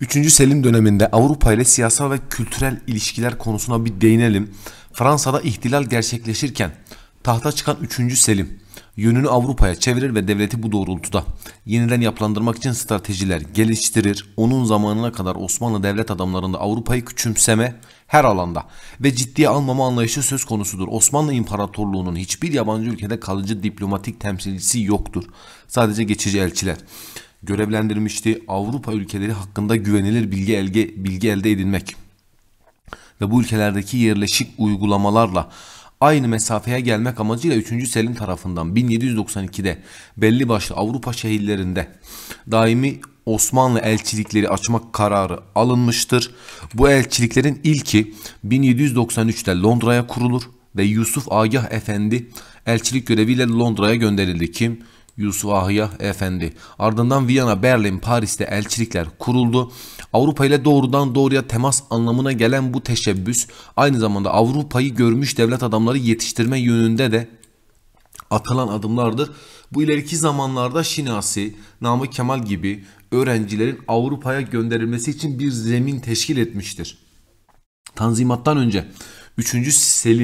3. Selim döneminde Avrupa ile siyasal ve kültürel ilişkiler konusuna bir değinelim. Fransa'da ihtilal gerçekleşirken tahta çıkan 3. Selim yönünü Avrupa'ya çevirir ve devleti bu doğrultuda yeniden yapılandırmak için stratejiler geliştirir. Onun zamanına kadar Osmanlı devlet adamlarında Avrupa'yı küçümseme her alanda ve ciddiye almama anlayışı söz konusudur. Osmanlı İmparatorluğu'nun hiçbir yabancı ülkede kalıcı diplomatik temsilcisi yoktur. Sadece geçici elçiler görevlendirmişti. Avrupa ülkeleri hakkında güvenilir bilgi elde edinmek ve bu ülkelerdeki yerleşik uygulamalarla aynı mesafeye gelmek amacıyla 3. Selim tarafından 1792'de belli başlı Avrupa şehirlerinde daimi Osmanlı elçilikleri açmak kararı alınmıştır. Bu elçiliklerin ilki 1793'te Londra'ya kurulur ve Yusuf Agah Efendi elçilik göreviyle Londra'ya gönderildi. Kim? Yusuf Agah Efendi. Ardından Viyana, Berlin, Paris'te elçilikler kuruldu. Avrupa ile doğrudan doğruya temas anlamına gelen bu teşebbüs aynı zamanda Avrupa'yı görmüş devlet adamları yetiştirme yönünde de atılan adımlardır. Bu ileriki zamanlarda Şinasi, Namık Kemal gibi öğrencilerin Avrupa'ya gönderilmesi için bir zemin teşkil etmiştir. Tanzimattan önce 3.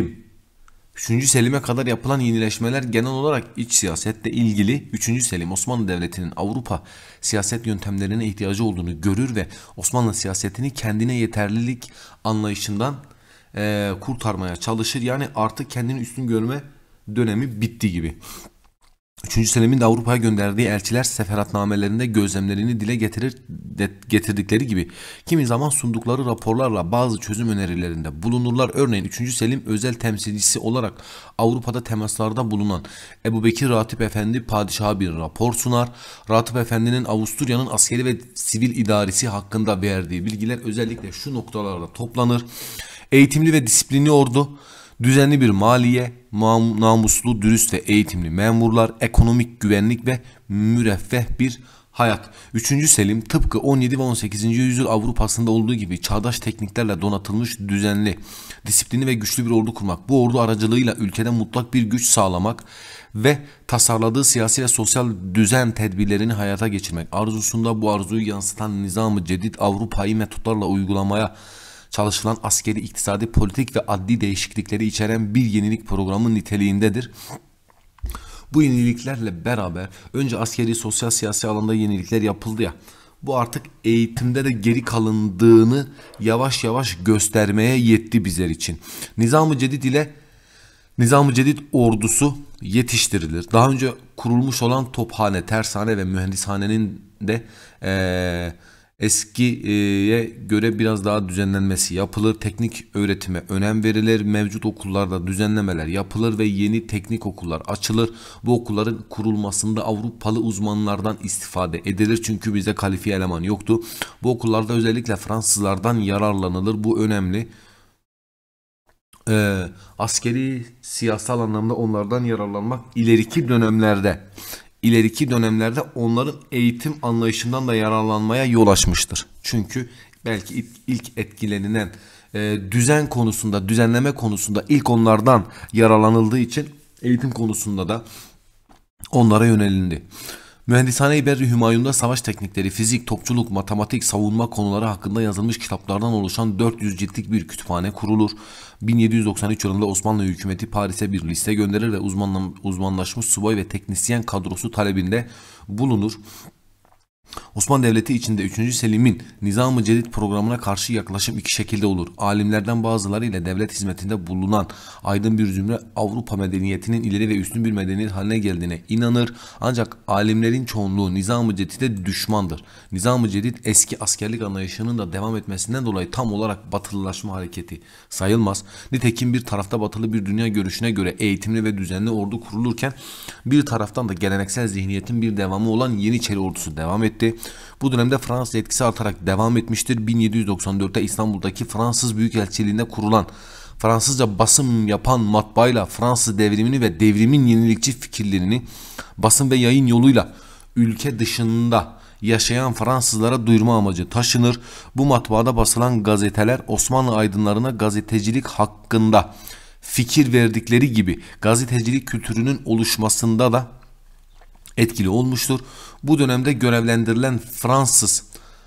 Selim'e kadar yapılan yenileşmeler genel olarak iç siyasetle ilgili 3. Selim Osmanlı Devleti'nin Avrupa siyaset yöntemlerine ihtiyacı olduğunu görür ve Osmanlı siyasetini kendine yeterlilik anlayışından kurtarmaya çalışır. Yani artık kendini üstün görme dönemi bitti gibi. 3. Selim'in de Avrupa'ya gönderdiği elçiler seferatnamelerinde gözlemlerini dile getirdikleri gibi kimi zaman sundukları raporlarla bazı çözüm önerilerinde bulunurlar. Örneğin 3. Selim özel temsilcisi olarak Avrupa'da temaslarda bulunan Ebubekir Ratip Efendi padişaha bir rapor sunar. Ratip Efendi'nin Avusturya'nın askeri ve sivil idaresi hakkında verdiği bilgiler özellikle şu noktalarda toplanır. Eğitimli ve disiplinli ordu, düzenli bir maliye, namuslu, dürüst ve eğitimli memurlar, ekonomik güvenlik ve müreffeh bir hayat. 3. Selim tıpkı 17 ve 18. yüzyıl Avrupa'sında olduğu gibi çağdaş tekniklerle donatılmış düzenli, disiplinli ve güçlü bir ordu kurmak, bu ordu aracılığıyla ülkede mutlak bir güç sağlamak ve tasarladığı siyasi ve sosyal düzen tedbirlerini hayata geçirmek arzusunda bu arzuyu yansıtan Nizam-ı Cedid Avrupa'yı metotlarla uygulamaya çalışılan askeri, iktisadi, politik ve adli değişiklikleri içeren bir yenilik programı niteliğindedir. Bu yeniliklerle beraber önce askeri, sosyal, siyasi alanda yenilikler yapıldı ya. Bu artık eğitimde de geri kalındığını yavaş yavaş göstermeye yetti bizler için. Nizam-ı Cedid ordusu yetiştirilir. Daha önce kurulmuş olan tophane, tersane ve mühendishanenin de eskiye göre biraz daha düzenlenmesi yapılır. Teknik öğretime önem verilir. Mevcut okullarda düzenlemeler yapılır ve yeni teknik okullar açılır. Bu okulların kurulmasında Avrupalı uzmanlardan istifade edilir. Çünkü bize kalifiye eleman yoktu. Bu okullarda özellikle Fransızlardan yararlanılır. Bu önemli. Askeri, siyasal anlamda onlardan yararlanmak ileriki dönemlerde onların eğitim anlayışından da yararlanmaya yol açmıştır. Çünkü belki ilk etkilenilen düzenleme konusunda ilk onlardan yararlanıldığı için eğitim konusunda da onlara yönelildi. Mühendishane-i Berri Hümayun'da savaş teknikleri, fizik, topçuluk, matematik, savunma konuları hakkında yazılmış kitaplardan oluşan 400 ciltlik bir kütüphane kurulur. 1793 yılında Osmanlı hükümeti Paris'e bir liste gönderir ve uzmanlaşmış subay ve teknisyen kadrosu talebinde bulunur. Osmanlı Devleti içinde 3. Selim'in Nizam-ı Cedid programına karşı yaklaşım iki şekilde olur. Alimlerden bazıları ile devlet hizmetinde bulunan aydın bir zümre Avrupa medeniyetinin ileri ve üstün bir medeniyet haline geldiğine inanır. Ancak alimlerin çoğunluğu Nizam-ı Cedid'e düşmandır. Nizam-ı Cedid eski askerlik anlayışının da devam etmesinden dolayı tam olarak batılılaşma hareketi sayılmaz. Nitekim bir tarafta batılı bir dünya görüşüne göre eğitimli ve düzenli ordu kurulurken bir taraftan da geleneksel zihniyetin bir devamı olan Yeniçeri ordusu devam etti. Bu dönemde Fransız etkisi artarak devam etmiştir. 1794'te İstanbul'daki Fransız Büyükelçiliğinde kurulan Fransızca basım yapan matbaayla Fransız devrimini ve devrimin yenilikçi fikirlerini basın ve yayın yoluyla ülke dışında yaşayan Fransızlara duyurma amacı taşınır. Bu matbaada basılan gazeteler Osmanlı aydınlarına gazetecilik hakkında fikir verdikleri gibi gazetecilik kültürünün oluşmasında da etkili olmuştur. Bu dönemde görevlendirilen Fransız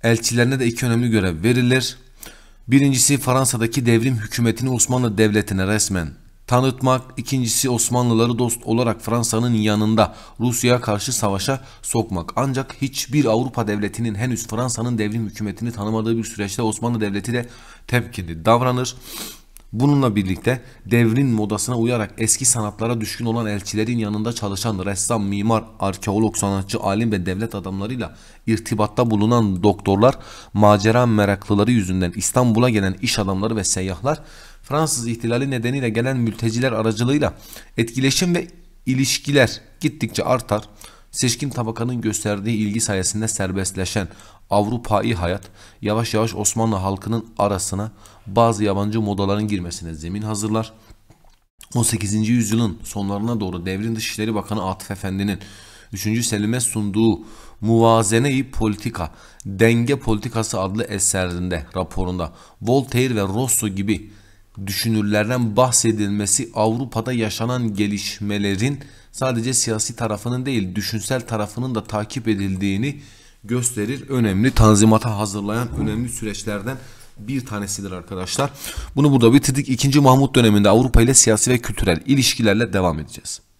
Elçilerine de iki önemli görev verilir. Birincisi Fransa'daki devrim hükümetini Osmanlı Devleti'ne resmen tanıtmak. İkincisi Osmanlıları dost olarak Fransa'nın yanında Rusya'ya karşı savaşa sokmak. Ancak hiçbir Avrupa devletinin henüz Fransa'nın devrim hükümetini tanımadığı bir süreçte Osmanlı Devleti de temkinli davranır. Bununla birlikte devrin modasına uyarak eski sanatlara düşkün olan elçilerin yanında çalışan ressam, mimar, arkeolog, sanatçı, alim ve devlet adamlarıyla irtibatta bulunan doktorlar, macera meraklıları yüzünden İstanbul'a gelen iş adamları ve seyyahlar, Fransız ihtilali nedeniyle gelen mülteciler aracılığıyla etkileşim ve ilişkiler gittikçe artar. Seçkin tabakanın gösterdiği ilgi sayesinde serbestleşen Avrupa'yı hayat yavaş yavaş Osmanlı halkının arasına bazı yabancı modaların girmesine zemin hazırlar. 18. yüzyılın sonlarına doğru devrin Dışişleri Bakanı Atıf Efendi'nin 3. Selim'e sunduğu Muvazene-i Politika, Denge Politikası adlı eserinde, raporunda Voltaire ve Rousseau gibi düşünürlerden bahsedilmesi Avrupa'da yaşanan gelişmelerin sadece siyasi tarafının değil, düşünsel tarafının da takip edildiğini gösterir. Önemli, tanzimata hazırlayan önemli süreçlerden bir tanesidir arkadaşlar. Bunu burada bitirdik. 2. Mahmut döneminde Avrupa ile siyasi ve kültürel ilişkilerle devam edeceğiz.